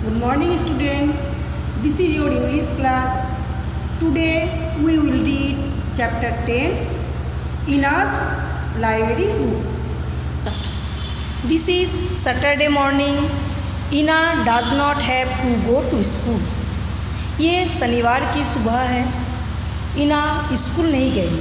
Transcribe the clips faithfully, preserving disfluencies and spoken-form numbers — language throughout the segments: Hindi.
Good morning student. This is your English class. Today we will read chapter ten Ina's library book. This is Saturday morning. Ina does not have to go to school. ये शनिवार की सुबह है. इना स्कूल नहीं गई.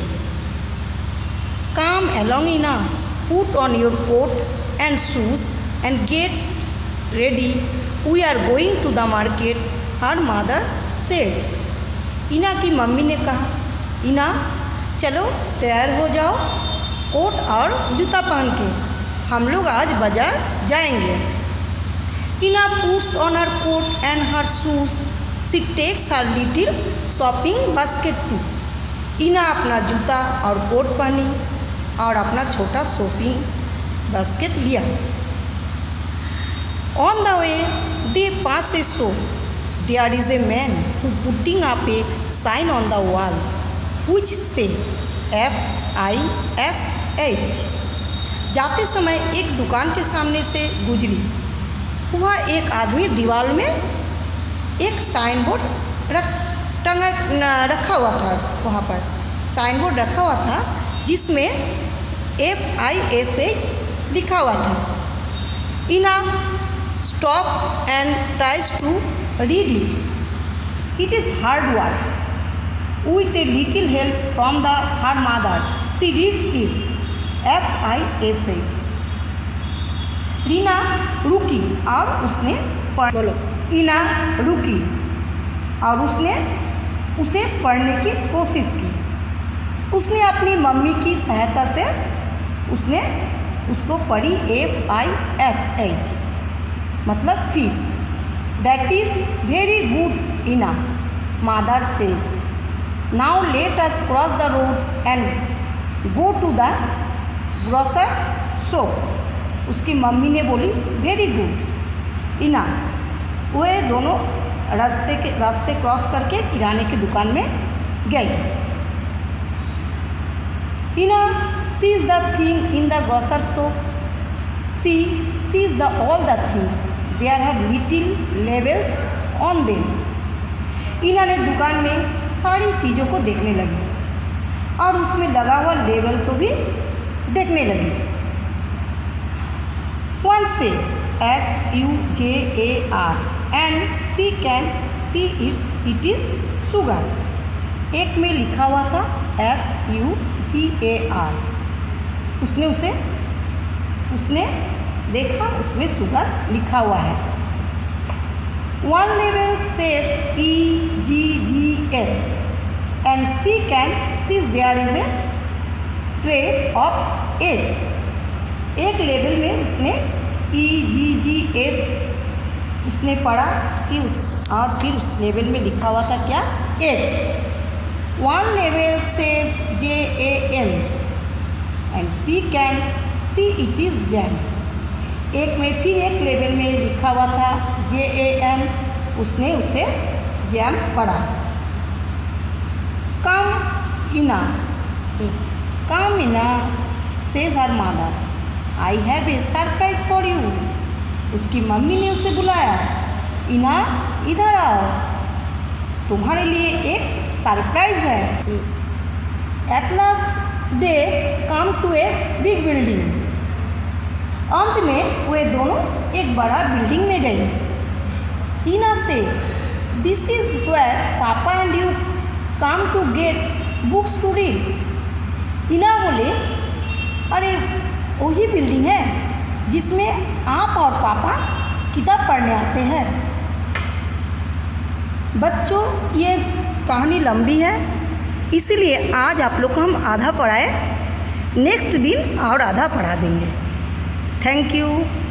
Come along Ina. Put on your coat and shoes and get ready. We are going to the market. Her mother says. इना की मम्मी ने कहा, इना चलो तैयार हो जाओ, कोट और जूता पहन के हम लोग आज बाजार जाएंगे. इना puts on her coat and her shoes. She takes her little shopping basket too. इना अपना जूता और कोट पहनी और अपना छोटा शॉपिंग बास्केट लिया. On the way, they pass a shop. There is a man who putting up a sign on the wall, which say F I S H. जाते समय एक दुकान के सामने से गुजरी. वहाँ एक आदमी दीवार में एक साइन बोर्ड रख टंगा रखा हुआ था. वहाँ पर साइन बोर्ड रखा हुआ था जिसमें F I S H लिखा हुआ था. इना stop and tries to read it. It is hard work. With a little help from the her mother, she read it. F I S H. Reena रुकी और उसने पढ़ बोलो इना रुकी और उसने उसे पढ़ने की कोशिश की. उसने अपनी मम्मी की सहायता से उसने उसको पढ़ी. F I S H मतलब fish. That is very good Ina, mother says. Now let us cross the road and go to the grocer's shop. उसकी मम्मी ने बोली वेरी गुड इना. वे दोनों रास्ते के रास्ते क्रॉस करके किराने की दुकान में गई. इना sees the thing in the grocer's shop. She sees the all the things. There have little labels on them. इना ने दुकान में सारी चीज़ों को देखने लगी और उसमें लगा हुआ लेबल को भी देखने लगी. One says S U G A R and she can see it's it is sugar. एक में लिखा हुआ था S U G A R. उसने उसे उसने देखा उसमें शुगर लिखा हुआ है. One label says E G G S and she can see there is a tray of eggs. एक लेबल में उसने E G G S उसने पढ़ा कि उस और फिर उस लेबल में लिखा हुआ था क्या eggs. One label says J A M and she can see it is jam. एक में फिर एक लेबल में लिखा हुआ था J A M. उसने उसे जैम पढ़ा. Come Ina, come Ina, says her mother. I have a surprise for you. उसकी मम्मी ने उसे बुलाया. इना इधर आओ, तुम्हारे लिए एक सरप्राइज है. At last they come to a big building. अंत में वे दोनों एक बड़ा बिल्डिंग में गए. Ina says, "This is where Papa and you come to get books to read." इना बोले, अरे वही बिल्डिंग है जिसमें आप और पापा किताब पढ़ने आते हैं. बच्चों ये कहानी लंबी है इसीलिए आज आप लोग को हम आधा पढ़ाए, नेक्स्ट दिन और आधा पढ़ा देंगे. Thank you.